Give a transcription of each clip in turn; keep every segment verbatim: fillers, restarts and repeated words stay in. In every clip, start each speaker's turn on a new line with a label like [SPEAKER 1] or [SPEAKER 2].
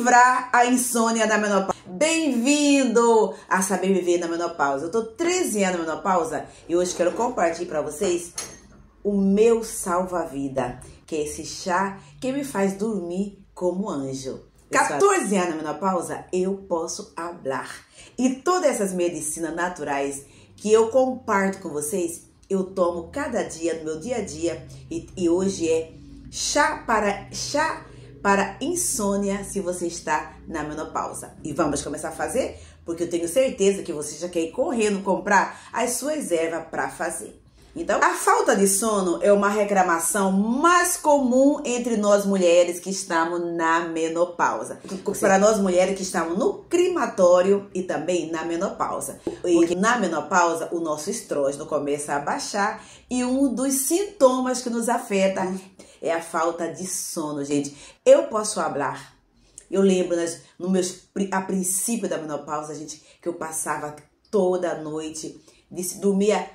[SPEAKER 1] livrar a insônia da menopausa. Bem-vindo a Saber Viver na Menopausa. Eu tô treze anos na menopausa e hoje quero compartilhar para vocês o meu salva-vida, que é esse chá que me faz dormir como anjo. quatorze anos na menopausa, eu posso falar. E todas essas medicinas naturais que eu comparto com vocês, eu tomo cada dia no meu dia a dia. E, e hoje é chá para chá para insônia se você está na menopausa. E vamos começar a fazer, porque eu tenho certeza que você já quer ir correndo comprar as suas ervas para fazer. Então, a falta de sono é uma reclamação mais comum entre nós mulheres que estamos na menopausa. Para nós mulheres que estamos no climatório e também na menopausa. Porque na menopausa o nosso estrógeno começa a baixar e um dos sintomas que nos afeta é a falta de sono, gente. Eu posso falar. Eu lembro nas, no meus, a princípio da menopausa, gente, que eu passava toda a noite, dormia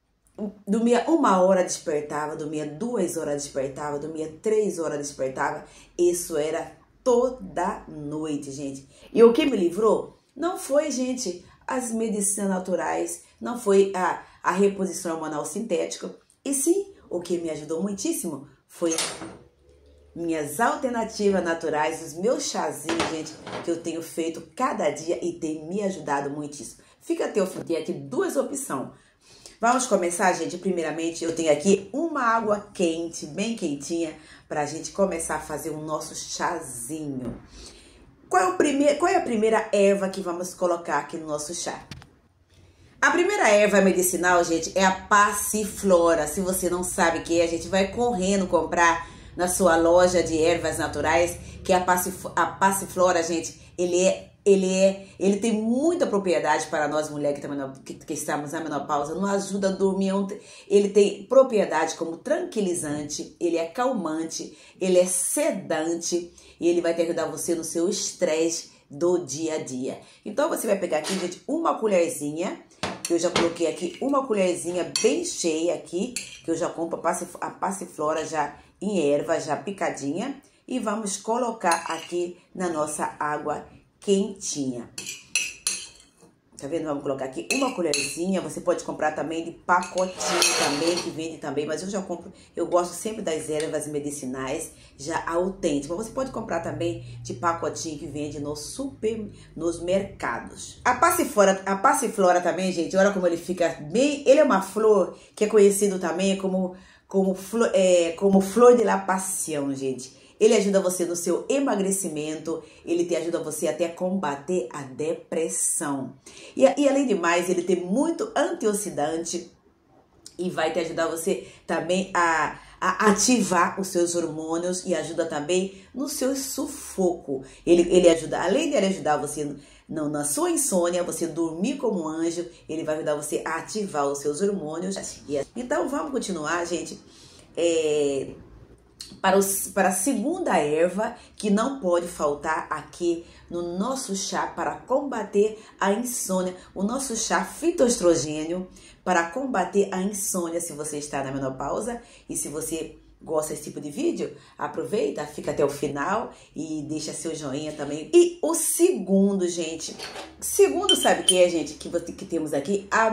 [SPEAKER 1] Dormia uma hora, despertava, dormia duas horas, despertava, dormia três horas, despertava. Isso era toda noite, gente. E o que me livrou não foi, gente, as medicinas naturais, não foi a, a reposição hormonal sintética. E sim, o que me ajudou muitíssimo foi minhas alternativas naturais, os meus chazinhos, gente, que eu tenho feito cada dia e tem me ajudado muitíssimo. Fica até o fim, tem aqui duas opções. Vamos começar, gente. Primeiramente, eu tenho aqui uma água quente, bem quentinha, para a gente começar a fazer o nosso chazinho. Qual é, o primeiro, qual é a primeira erva que vamos colocar aqui no nosso chá? A primeira erva medicinal, gente, é a passiflora. Se você não sabe o que é, a gente vai correndo comprar na sua loja de ervas naturais, que é a, passif a passiflora, gente, ele é Ele, é, ele tem muita propriedade para nós mulheres que, que, que estamos na menopausa, nos ajuda a dormir. Ele tem propriedade como tranquilizante, ele é calmante, ele é sedante e ele vai te ajudar você no seu estresse do dia a dia. Então você vai pegar aqui, gente, uma colherzinha, que eu já coloquei aqui, uma colherzinha bem cheia aqui, que eu já compro a passiflora já em erva, já picadinha, e vamos colocar aqui na nossa água quentinha. Tá vendo? Vamos colocar aqui uma colherzinha. Você pode comprar também de pacotinho também, que vende também, mas eu já compro, eu gosto sempre das ervas medicinais já autênticas. Você pode comprar também de pacotinho que vende no super, nos mercados. A passiflora, a passiflora também, gente, olha como ele fica bem, ele é uma flor que é conhecido também como como flor, é, como flor de la pasión, gente. Ele ajuda você no seu emagrecimento, ele te ajuda você até a combater a depressão. E, e além de mais, ele tem muito antioxidante e vai te ajudar você também a, a ativar os seus hormônios e ajuda também no seu sufoco. Ele, ele ajuda, além de ele ajudar você no, na sua insônia, você dormir como um anjo, ele vai ajudar você a ativar os seus hormônios. Então vamos continuar, gente. É... Para, os, para a segunda erva que não pode faltar aqui no nosso chá para combater a insônia, o nosso chá fitoestrogênio para combater a insônia se você está na menopausa. E se você gosta desse tipo de vídeo, aproveita, fica até o final e deixa seu joinha também. E o segundo, gente, segundo sabe o que é, gente, que, que temos aqui? A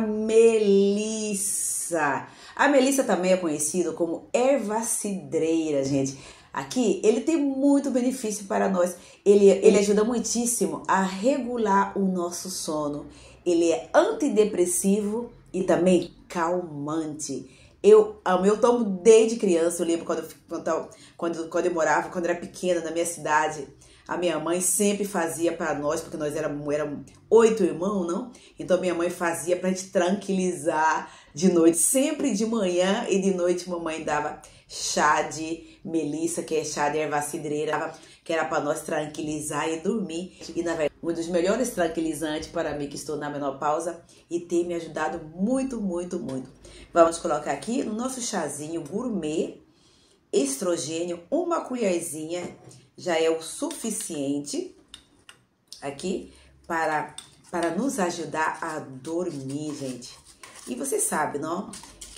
[SPEAKER 1] melissa. A melissa também é conhecida como erva cidreira, gente. Aqui, ele tem muito benefício para nós. Ele, ele ajuda muitíssimo a regular o nosso sono. Ele é antidepressivo e também calmante. Eu, eu tomo desde criança. Eu lembro quando, quando, quando, quando eu morava, quando eu era pequena na minha cidade. A minha mãe sempre fazia para nós, porque nós éramos, éramos oito irmãos, não? Então minha mãe fazia para a gente tranquilizar de noite. Sempre de manhã e de noite mamãe dava chá de melissa, que é chá de erva cidreira, que era para nós tranquilizar e dormir. E na verdade, um dos melhores tranquilizantes para mim que estou na menopausa e tem me ajudado muito, muito, muito. Vamos colocar aqui no nosso chazinho gourmet, estrogênio, uma colherzinha. Já é o suficiente aqui para, para nos ajudar a dormir, gente. E você sabe, não? Que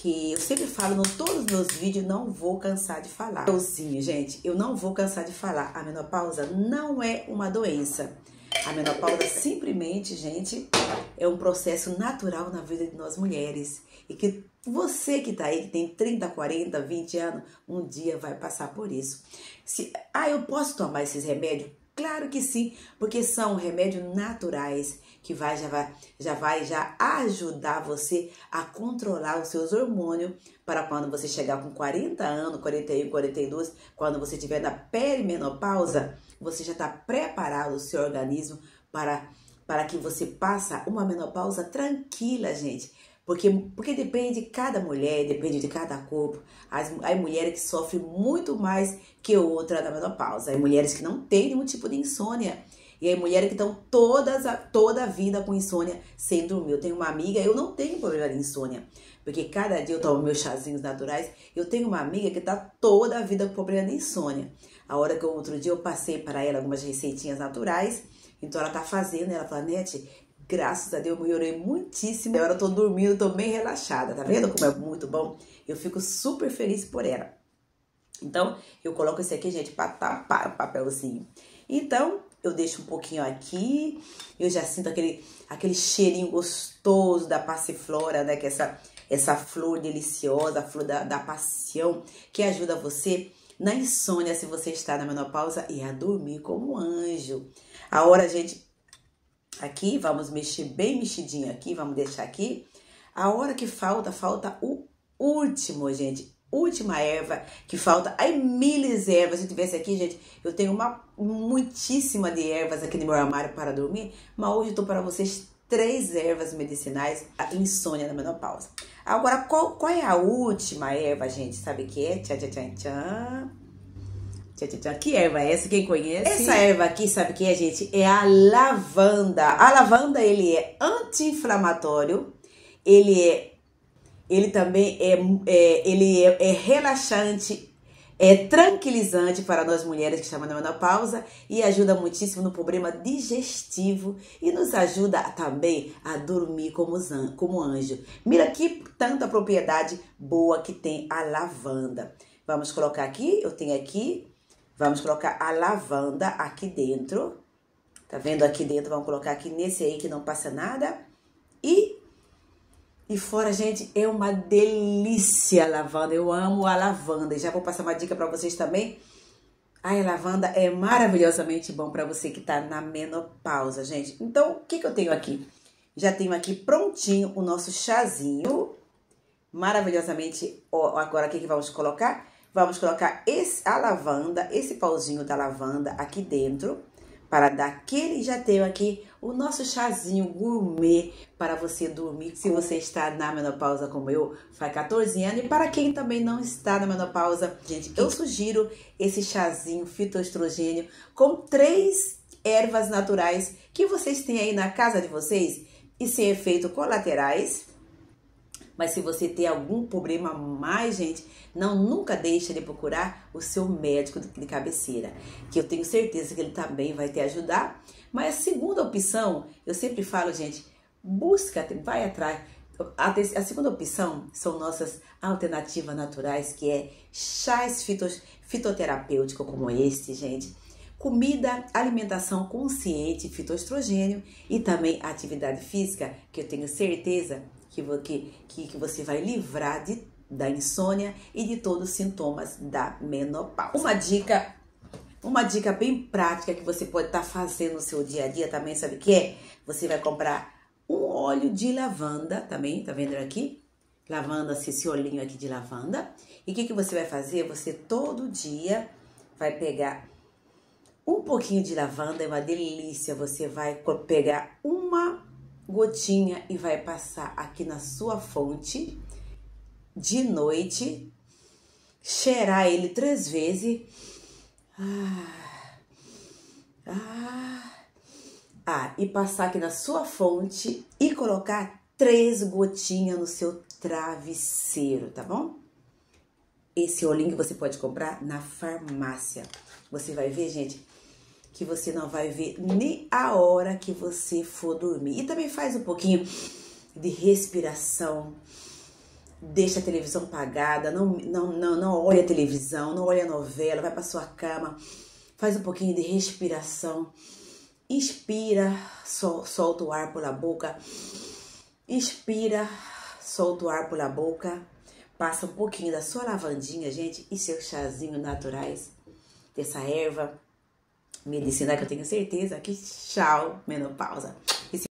[SPEAKER 1] que eu sempre falo em todos os meus vídeos, não vou cansar de falar. Euzinho, gente, eu não vou cansar de falar. A menopausa não é uma doença. A menopausa simplesmente, gente, é um processo natural na vida de nós mulheres. E que você que tá aí, que tem trinta, quarenta, vinte anos, um dia vai passar por isso. Se, ah, eu posso tomar esses remédios? Claro que sim, porque são remédios naturais que vai, já, vai, já vai já ajudar você a controlar os seus hormônios para quando você chegar com quarenta anos, quarenta e um, quarenta e dois, quando você estiver na perimenopausa, você já está preparado o seu organismo para, para que você passe uma menopausa tranquila, gente. Porque, porque depende de cada mulher, depende de cada corpo. As, há mulheres que sofrem muito mais que outra na menopausa. Há mulheres que não têm nenhum tipo de insônia. E há mulheres que estão todas, toda a vida com insônia sem dormir. Eu tenho uma amiga, eu não tenho problema de insônia. Porque cada dia eu tomo meus chazinhos naturais. Eu tenho uma amiga que está toda a vida com problema de insônia. A hora que eu, outro dia eu passei para ela algumas receitinhas naturais. Então ela está fazendo e ela fala, Nete, graças a Deus, eu melhorei muitíssimo. Agora eu tô dormindo, tô bem relaxada. Tá vendo como é muito bom? Eu fico super feliz por ela. Então, eu coloco esse aqui, gente, pra tapar o papelzinho. Então, eu deixo um pouquinho aqui. Eu já sinto aquele, aquele cheirinho gostoso da passiflora, né? Que é essa, essa flor deliciosa, a flor da, da paixão, que ajuda você na insônia, se você está na menopausa, e a dormir como um anjo. A hora, gente... Aqui, vamos mexer bem mexidinho aqui, vamos deixar aqui. A hora que falta, falta o último, gente. Última erva que falta. Aí, milhas ervas. Se tivesse aqui, gente, eu tenho uma muitíssima de ervas aqui no meu armário para dormir. Mas hoje eu tô para vocês três ervas medicinais a insônia na menopausa. Agora, qual, qual é a última erva, gente? Sabe o que é? Tchan, tchan, tchan, tchan. Que erva é essa? Quem conhece? Essa erva aqui, sabe o que é, gente? É a lavanda. A lavanda, ele é anti-inflamatório. Ele é, ele também é, é, ele é, é relaxante, é tranquilizante para nós mulheres que estamos na menopausa e ajuda muitíssimo no problema digestivo e nos ajuda também a dormir como, como anjo. Mira que tanta propriedade boa que tem a lavanda. Vamos colocar aqui, eu tenho aqui... Vamos colocar a lavanda aqui dentro. Tá vendo aqui dentro? Vamos colocar aqui nesse aí que não passa nada. E, e fora, gente, é uma delícia a lavanda. Eu amo a lavanda. E já vou passar uma dica pra vocês também. Ai, a lavanda é maravilhosamente bom pra você que tá na menopausa, gente. Então, o que que eu tenho aqui? Já tenho aqui prontinho o nosso chazinho. Maravilhosamente. Ó, agora, o que que vamos colocar? Vamos colocar esse, a lavanda, esse pauzinho da lavanda aqui dentro, para dar aquele, já tenho aqui o nosso chazinho gourmet para você dormir. Se você está na menopausa como eu, faz quatorze anos, e para quem também não está na menopausa, gente, eu sugiro esse chazinho fitoestrogênio com três ervas naturais que vocês têm aí na casa de vocês e sem efeitos colaterais. Mas se você tem algum problema mais, gente, não nunca deixe de procurar o seu médico de cabeceira, que eu tenho certeza que ele também vai te ajudar. Mas a segunda opção, eu sempre falo, gente, busca, vai atrás. A, a segunda opção são nossas alternativas naturais, que é chás fitos, fitoterapêuticos como este, gente. Comida, alimentação consciente, fitoestrogênio e também atividade física, que eu tenho certeza que, que, que você vai livrar de, da insônia e de todos os sintomas da menopausa. Uma dica, uma dica bem prática que você pode estar fazendo no seu dia a dia também, sabe o que é? Você vai comprar um óleo de lavanda também, tá vendo aqui? Lavanda, esse olhinho aqui de lavanda. E o que, que você vai fazer? Você todo dia vai pegar um pouquinho de lavanda, é uma delícia. Você vai pegar uma gotinha e vai passar aqui na sua fonte de noite, cheirar ele três vezes. Ah, ah, ah, e passar aqui na sua fonte e colocar três gotinhas no seu travesseiro, tá bom? Esse olhinho que você pode comprar na farmácia. Você vai ver, gente, que você não vai ver nem a hora que você for dormir. E também faz um pouquinho de respiração deixa a televisão apagada, não, não, não, não olha a televisão, não olha a novela, vai para sua cama, faz um pouquinho de respiração, inspira, sol, solta o ar pela boca, inspira, solta o ar pela boca, passa um pouquinho da sua lavandinha, gente, e seus chazinhos naturais dessa erva medicinal que eu tenho certeza que tchau, menopausa.